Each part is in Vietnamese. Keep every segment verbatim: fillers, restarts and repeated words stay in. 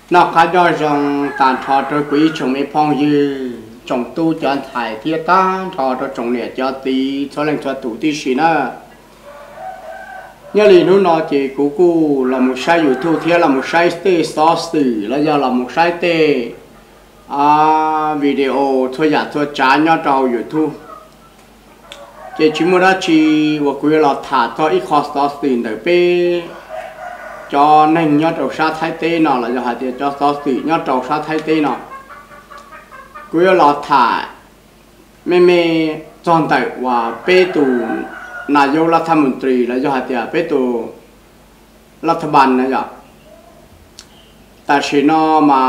nó khá cho rằng tàn thọ cho quý chồng mấy phong dư chồng tu cho anh thải thiết ta thọ cho chồng nè cho tí cho lên cho tủ tí xí nữa nhớ lì nó nó chỉ cú cú là một sai dụ thu thiết là một sai tê so xử là do là một sai tê à video thôi giả thôi trả nhau trâu dụ thu chỉ chỉ muốn ra chỉ và quý là thả cho ít khó so xử để pe cho nên nhau trâu sa thái tê nó là do hạt tiền cho so xử nhau trâu sa thái tê nó quý là thả mẹ mẹ chọn tại và pe tù nàiกรัฐมนตรีแล้วจะหาเดียไปตัวรัฐบาลนะจ๊ะแต่สินอมา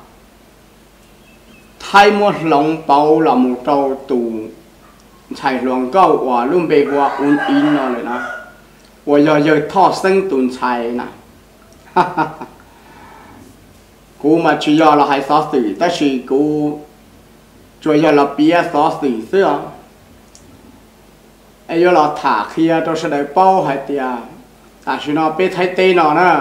ไทยมดหลงเปาหลงเจ้าตูใช่หลวงเก้าว่าลุ่มเบกว่าอุ่นอินนอเลยนะว่าอย่าอย่าทอดซึ่งตุนชัยนะกูมาชี้ยอเราให้ซอสสื่อแต่สิกูช่วยเราเปียซอสสื่อเสื้อไอ้ยเราถาเคียตัวเสด็จเป้าหายเตียแต่ชิโนเป้ไทยเต้นอนะ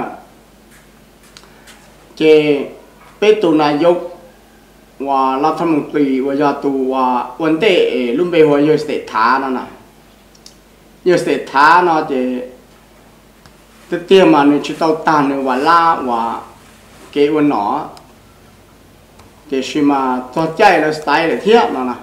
เจเป้ตัวนายกว่ารัฐมนตรีว่ายาตัวว่าวันเตะลุ่มเบหัวเยอะเศรษฐานั่นน่ะเยอะเศรษฐาเนาะเจเตี้ยมาในชิโตตาในวันล่าว่าเกวันหนอเจชิมาตัวใจแล้วสไตล์เลยเทียบนั่นน่ะ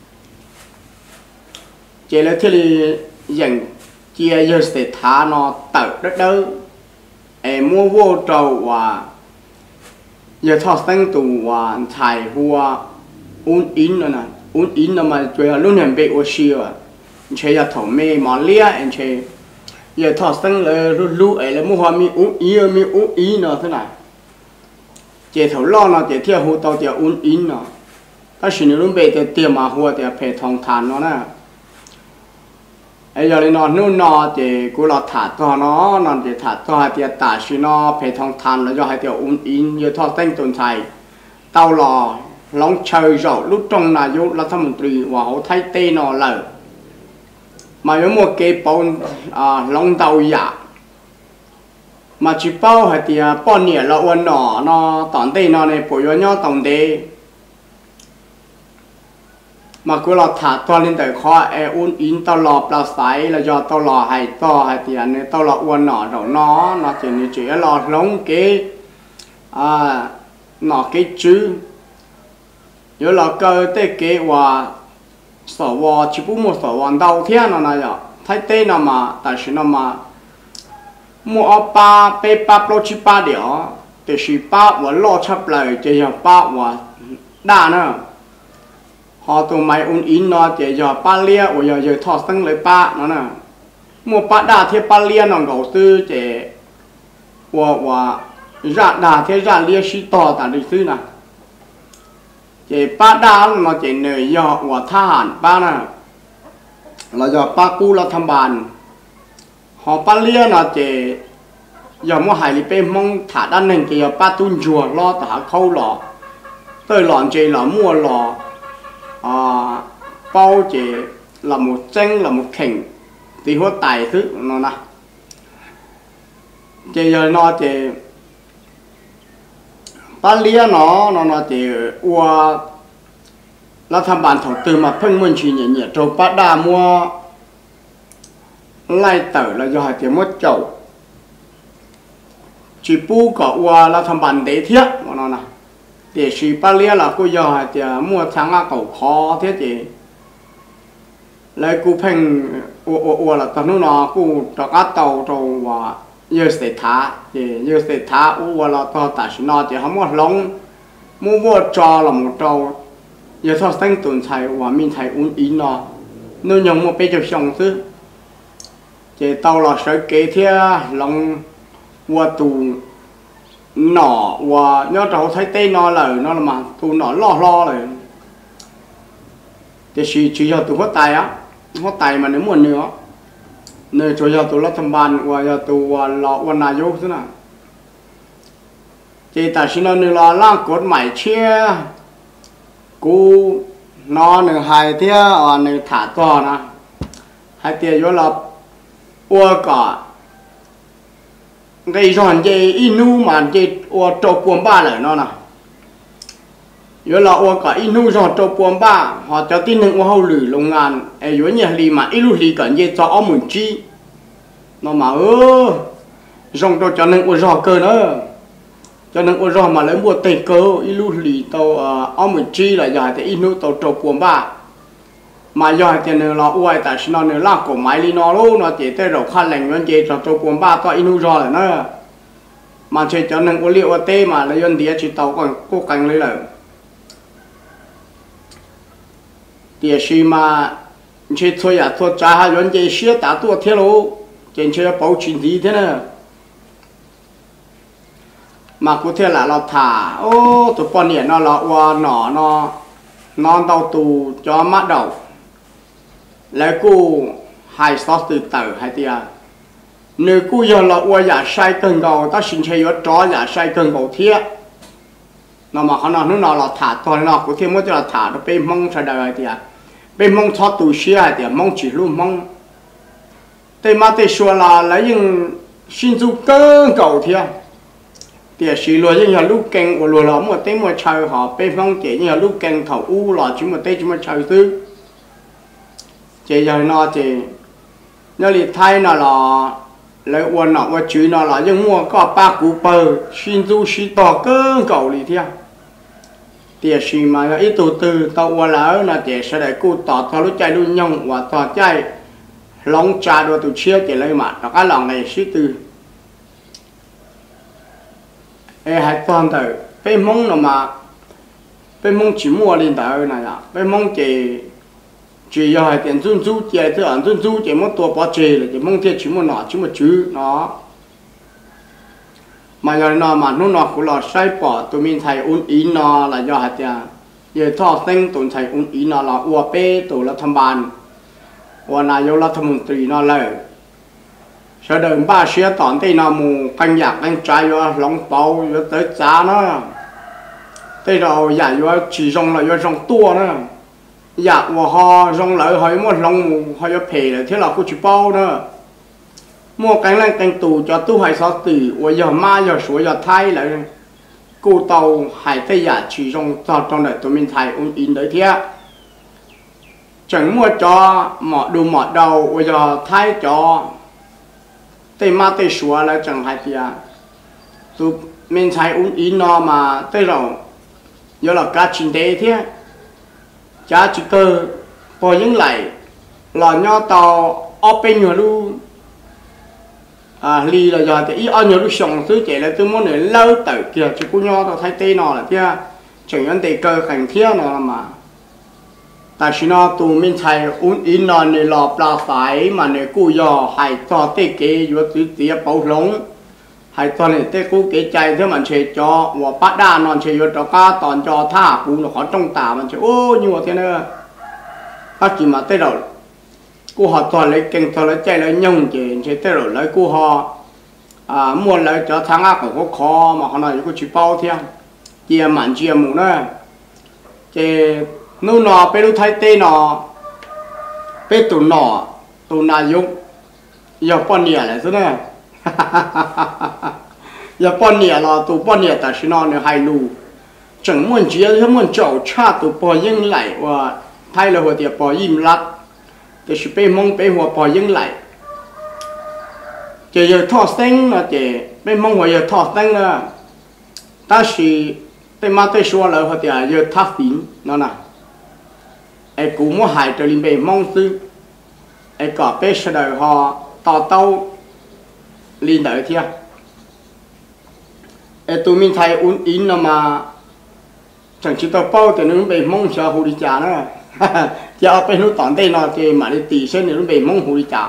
chỉ là thế là dành chia giờ sẽ thả nó tự đất đâu em mua vô trâu và giờ thọ sinh tụ và thải hoa uốn in nữa nè uốn in nó mà chơi luôn hiện bị oxy à chơi giờ thọ mê mà lia em chơi giờ thọ sinh là lu lu ấy là mua hoa mi uốn in mi uốn in nữa thế này chỉ thọ lo nó chỉ theo hồ tàu chỉ uốn in nó ta chỉ nếu luôn bị thì tiền mà hoa thì phải thòng thàn nó nèไอ้ยาลีนอนนู่นนอเจกูเราถาตัวน้อนอนเจถาตัวให้เตียตาชินอเพทองทันแล้วจะให้เตียอุ่นอินยทอดเต้นจนไทยเต้าหล่อหลงเชยเจ้าลุตรงนายกรัฐมนตรีว่าเขาไทยเต้นอเลยมาอยู่มัวเก็บปนอ่าหลงเตาหยามาชิเป้าให้เตียป้อนเนี่ยเราอ้วนหนอนอตอนเต้นอในปุ๋ยย่อตองเดmà cứ là thả to lên tới khó e uốn in tao lò tao sấy là do tao lò hay to hay tiền này tao lò uốn nọ rồi nó nó chỉ như chỉ lò lông cái à nọ cái chữ nhớ là cơ tê cái và sở vò chỉ bút một sở vòn đầu thiên nó này rồi thấy tên nào mà tại sao nó mà mua ba pe ba pro chi ba đĩa thì chỉ ba và lo chấp lại chỉ là ba và đa nữa họ tụi mày un in nó chỉ giờ ba lia và giờ giờ thọ sinh lấy ba nó nè mua ba đa thế ba lia nó gấu sư chỉ và và ra đa thế ra lia sĩ to tại đi sư nè chỉ ba đa nó chỉ nơi giờ và tha hẳn ba nè là giờ ba cu là tham bàn họ ba lia nó chỉ giờ mua hải lý pe mong thả đan nền kia ba tuôn chùa lo thả khâu lọ tôi lọn chỉ là mua lọ à bao chỉ là một chân là một khỉnh thì hốt tài thứ nó nè chỉ giờ nó chỉ ba lia nó nó nó chỉ qua là tham bản thổ từ mà phân minh chỉ nhẹ nhẹ rồi ba đa mua lai tử là do hai tiếng mất chậu chỉ pu có qua là tham bản để thiết nó nè để chỉ ba lia là cô giờ thì mua tháng à cầu khó thế chị lấy cô phèn ô ô ô là tao nó cô cho cá tàu rồi và giờ sẽ thả thì giờ sẽ thả ô là tao tại sao nó chỉ không có lông mua mua trò là một trâu giờ tao sinh tuần thầy và mình thầy uốn in nó nếu nhung mua bé cho xong chứ chỉ tao là sợi kế thế lông qua tù nọ và nhớ cháu thấy tên nó là nó là mà tụ nó lo lo rồi thì chỉ chỉ cho tụ hốt tài á hốt tài mà nếu muốn nữa nơi cho cho tụ là thằng bạn và cho tụ lọ và nài vô thế nào thì tại sao nó là lang cốt mày chia cú nó nửa hai thế ở nửa thả to nè hai tiền vô là ua cả cái giòn dây inu mà dây ô trâu cuồng ba lại nó nè giờ là ô cả inu giòn trâu cuồng ba họ cho tin hưng ô hậu lử lông ngàn ấy giờ nhà lì mà ilu lì cả dây cho ông muốn chi nó mà ơ rong trâu cho nên ô giò cơ nữa cho nên ô giò mà lấy mua tây cơ ilu lì tàu ông muốn chi là giờ thì inu tàu trâu cuồng ba mà giờ thì nó là uai tại sao nó là cổ máy li nó luôn nó chỉ tới đầu khăn lạnh vẫn chỉ cho tôi cuốn ba to inu rồi là nó mà chỉ cho nên có liệu tê mà lấy dân địa chỉ tàu còn cố cảnh lấy lại địa sĩ mà chỉ thôi à thôi trả hai vấn chỉ xía đã tua thế luôn chỉ chơi bảo chuyện gì thế này mà cụ thể là nó thả ô tụi con này nó là uo nọ nó non tàu tù cho mắt đầu lại cô hai sót từ từ hai tia nếu cô giờ là uo giả sai cơn cầu ta xin chơi ở chó giả sai cơn cầu thiết nó mà họ nói nó là thả thôi nó có thêm một cái là thả nó bên mông sai đời tia bên mông thoát tù xia tia mông chỉ luôn mông tây mà tây xua là lấy những xin du cơn cầu thiết tia xì luôn những là lúc keng của luôn là một tây một chơi họ bên mông chỉ như là lúc keng thầu u là chỉ một tây chỉ một chơi tư chỉ giờ nó chỉ nó đi thay nó là lấy uốn nó và chữ nó là những mua có ba cú bờ xin du xin tỏ cơ cầu đi theo tiền xí mà ít từ từ tao uốn lỡ là để sẽ để cú tỏ tao lúc chạy luôn nhông và tỏ chạy lóng trà đồ từ chia chỉ lấy mà nó cái lòng này xí từ ê hai toàn từ bên mông nó mà bên mông chỉ mua lên tới này à bên mông chỉ chỉ giờ hai tiền run rú chỉ thứ ăn run rú chỉ một tua bò chè là chỉ mong tiền chỉ một nọ chỉ một chữ nó mà giờ nó mà nó nọ cũng là sai bỏ tụi mình thầy uốn ý nó là do hai tiền giờ thọ sinh tụi thầy uốn ý nó là uo bê tụi là tham ban uo này vô là tham mưu tùy nó lời sau đó ba xía tòn tây nó mù canh giặc canh trái vô lòng bao vô tới giá nó tây rồi giải vô chỉ rong là vô rong tua nữa dạ và họ rong lợi hỏi một lòng họ cho phê là thế là cô chỉ bao nữa mua cánh lên cánh tù cho tu hải sáu tỷ và giờ ma giờ số giờ thay lại cô tàu hải tây giả chỉ rong cho trong đời tụi mình thầy ôn in đấy thế chẳng mua cho mọ đồ mọ đầu và giờ thay cho tây ma tây số là chẳng hay tiền tụi mình thầy ôn in nó mà tây rồi giờ là cá chín tế thế cha chỉ cơ bỏ những lại là nhau tàu open nhiều luôn à li là giờ thì ít ăn nhiều lúc sống thứ chỉ là tôi muốn để lâu tới kia chỉ có nhau tàu thay tê nó là kia chẳng vấn đề cơ cảnh thiết nó mà tại sao nó tụi mình thay uốn in nó này là là phải mà này cô giờ hay cho tê kế vừa tứ tía bảo lống hay cho này tê cô kế chạy thế mà chơi cho và bắt đa nó chơi vừa cho cá toàn cho tha cũng là khó trong tà mà chơi ô như thế nữa các chị mà tê rồi cô họ toàn lấy kinh toàn lấy chạy lấy nhung chị chơi tê rồi lấy cô họ à mua lấy cho thằng ác của có khó mà họ nói cô chỉ bao theo chia mặn chia mù nữa chị nô nọ bé lúc thay tê nọ bé tụ nọ tụ na dụng giờ bọn nhẹ lại thế này giờ bọn nhẹ là tụ bọn nhẹ tại sao nó hay lù chẳng muốn chia thì muốn chậu cha tụ bỏ yên lại và thay là hồi tiệp bỏ im lặng thì sẽ bé mong bé hòa bỏ yên lại chỉ giờ thọ sinh là chỉ bé mong hòa giờ thọ sinh là ta chỉ tê ma tê xua là hồi tiệp giờ thắt tín nó nè ai cũng muốn hại trở lên bề mong tư ai có bé sẽ đời họ tỏ tàu lên đời thiệt ai tụi mình thấy uốn in là mà chẳng chỉ tao bao thì nó bề mong sợ hồ đi trả nữa giờ bên nó tỏn đây nó thì mà đi tỉ xem nó bề mong hồ đi trả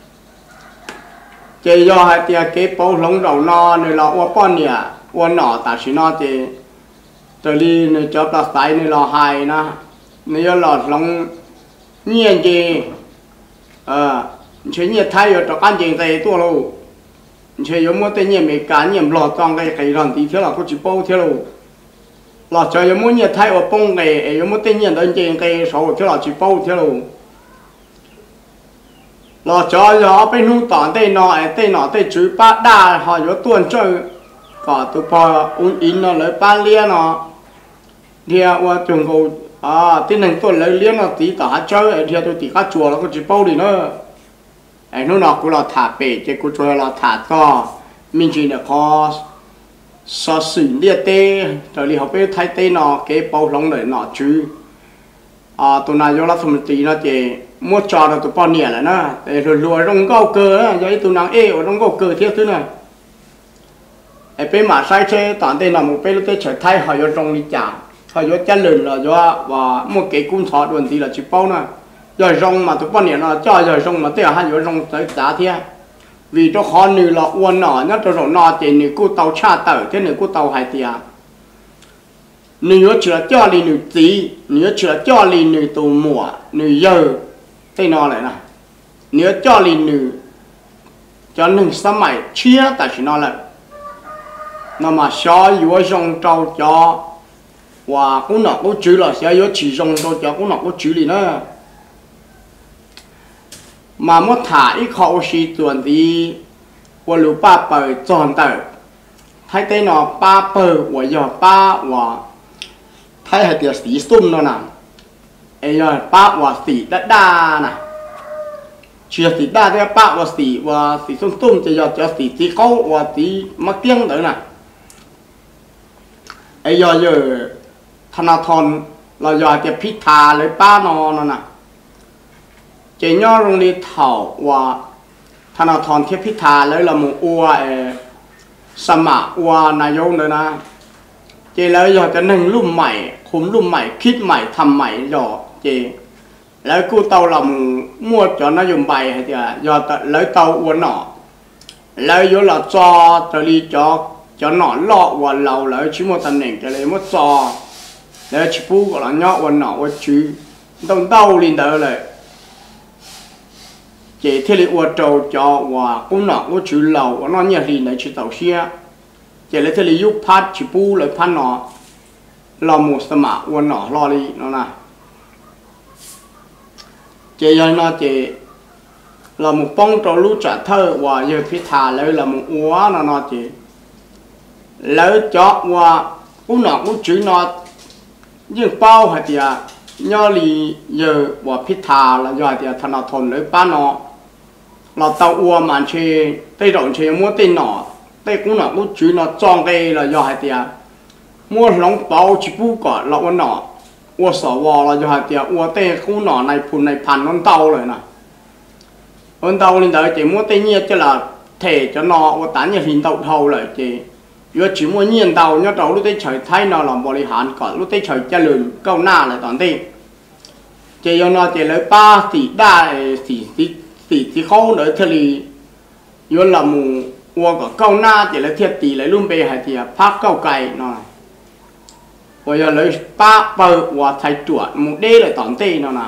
chỉ do hai tia cái bao lông đầu nó này là uốn bao nè uốn nọ tại sao nó thì trở lên này cho ta tay này là hai na nếu là lòng nhiên gì à chỉ nhiệt thay ở trong ăn gì thì tôi luôn chỉ có một tên nhiệt mấy cá nhiệt lọt trong cái cái lần tí thế là có chỉ bao thế luôn lọt cho có một nhiệt thay ở bông này có một tên nhiệt đơn gì cái số thế là chỉ bao thế luôn lo cho gió bên nu tòn tây nọ tây nọ tây chú ba đa họ gió tuần chơi có tụ bò un in nó lấy ba lia nó thì qua trường cầu à tên này tuần lấy lia nó tí tỏ chơi thì tôi tí cá chùa nó có chỉ bao đi nữa ai nó nọ cũng là thả bể chứ cũng chơi là thả to mình chỉ là có so xử lia tê rồi đi học bên thái tây nọ cái bao lông để nọ chứ à tụi này vô là thùng tí nó chỉ mua trò là tụi con nhẹ là nó rồi lùa trong câu cơ á vậy tụi nàng ê ở trong câu cơ thiết thứ này ở bên mà sai chơi toàn tên là một bên tới trở thay họ vô trong đi chả họ vô chân lửng là do và một cái cung thọ đồn thì là chỉ bao nè rồi rong mà tụi con nhẹ nó cho rồi rong mà tới hai vô rong tới giá thế vì cho khó nữ là uốn nọ nhất cho rong nọ thì nữ cô tàu cha tờ thế nữ cô tàu hai tiền nữ chỉ là cho đi nữ tí nữ chỉ là cho đi nữ tù mùa nữ giờ tây nọ lại nè nếu cho đi nữ cho nữ sớm mày chia tại chỉ nọ lại nó mà xóa yếu rong trâu cho và cũng nọ cũng chữ là xóa yếu chỉ rong trâu cho cũng nọ cũng chữ đi nữa mà mất thả ít khẩu xì tuần thì và lũ ba bờ tròn tờ thấy tây nọ ba bờ và giờ ba và thấy hay tiệt xì xung nó nè ấy giờ ba và xì đắt đa nè chia xì đa thì ba và xì và xì xung xung thì giờ cho xì tí câu và tí mắc tiếng nữa nè ấy giờ giờ thằng nào thon là giờ tiệt pít thà lấy ba nó nè chỉ nhớ rong đi thảo và thằng nào thon tiệt pít thà lấy là một ua sâm mạ ua này vô nữa nè chỉ lấy giờ cho nên lùm mày khum lùm mày khít mày thầm mày giờ chỉ lấy cô tàu làm mua cho nó dùng bài hay là giờ lấy tàu uốn nọ lấy vô là cho trở đi cho cho nó lọ và lầu lấy chỉ một tầm nền cho lấy một cho lấy chỉ bu gọi là nhọ uốn nọ uốn chứ đồng tàu liền đỡ lại chỉ thế là uốn trâu cho và cũng nọ uốn chứ lầu và nó nhẹ liền lấy chỉ tàu xe chỉ lấy thế là giúp phát chỉ bu lấy phát nọ là một sâm mạ uốn nọ lo đi nó nè chỉ giờ nó chỉ là một bông trâu lú trả thơ và giờ phía thà lấy là một uốn nó nó chỉ lấy cho và cũng nọ cũng chữ nó nhưng bao hay thì nhớ li giờ và phía thà là giờ thì thằng nào thôn lấy ba nó là tàu uốn mà chơi tây rộng chơi mua tây nọ tây cũng nọ cũng chữ nó tròn đây là giờ hay thì mua lóng bao chỉ bu cỏ là uốn nọ uốn sò vò là giờ hay thì uốn tây cũng nọ này phun này pan non tàu rồi nè non tàu lên tới chỉ mua tây nhiệt cho là thể cho nó uốn tán như hình tàu thầu lại chỉ vừa chỉ mua nhiên tàu nhớ tàu lúc tới trời thay nó làm bồi hàn còn lúc tới trời cha lươn câu na lại toàn đi chỉ cho nó chỉ lấy ba tỷ đa tỷ tỷ tỷ tỷ khâu nữa thì vừa là mù uống có câu na chỉ lấy thiệt tỷ lấy luôn bề hay thì phát câu cày nó bây giờ lấy ba bờ và thay chuột một đê lại toàn tê nó nè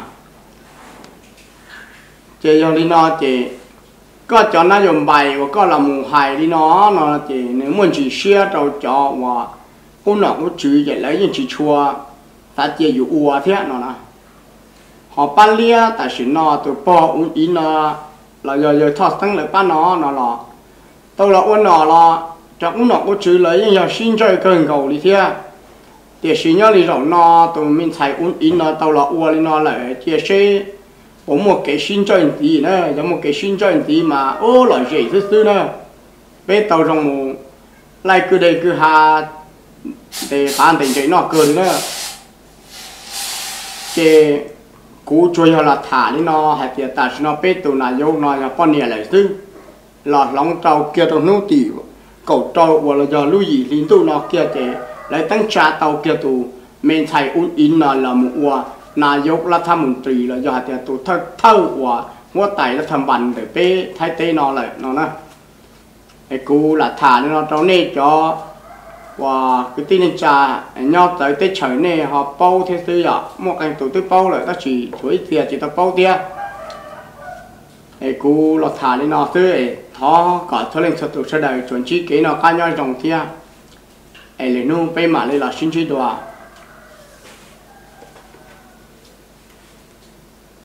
chỉ cho đi nó chỉ có cho nó dùng bài và có là một hài đi nó nó chỉ nếu muốn chỉ xe trâu cho và cũng nó cũng chữ vậy lấy những chỉ chua ta chỉ dụ ua thế nó nè họ bán lia tại sự nó tụi po uống in nó là giờ giờ thoát tăng lại bán nó nó là tôi là uống nó là cho cũng nó cũng chữ lấy những giờ xin chơi cơn cầu đi thế để xin nhớ đi rồi nó tụi mình xài uống in nó tôi là ua đi nó lại chia sẻ có một cái xin cho anh tí nữa, có một cái xin cho anh tí mà ô là dễ thứ thứ nữa, bé tàu trong một lại cứ đây cứ hà để bán tiền chơi nó cười nữa, cái cú chơi họ là thả đi nó hay là ta nó bé tàu này vô nó là con nhà lại thứ, là lòng tàu kia tàu nô tỉ, cầu tàu hoặc là giờ lưu gì liên tục nó kia để lại tăng trả tàu kia tụ mình xài uốn in nó là một uaนายกรัฐมนตรีเราอยากจะตัวเท่าเท่าว่าว่าไต่รัฐบาลแต่เป้ไทยเต้นอเลยเนาะนะไอ้กูหลักฐานเราตรงนี้จ่อว่าcái tin nên trà nhau tới tết trời này họ bao thế tư à một cái tổ chức bao lại ta chỉ chuối tiền chỉ ta bao tiềnไอ้กูหลักฐานนี่เนาะซื้อไอ้ท้อก่อนเท่าเรื่องสตุเสด็จจนชี้เก๋เนาะการย่อยตรงเที่ยไอ้เลยนู่นไปมาเลยละชิ้นชิ้นตัว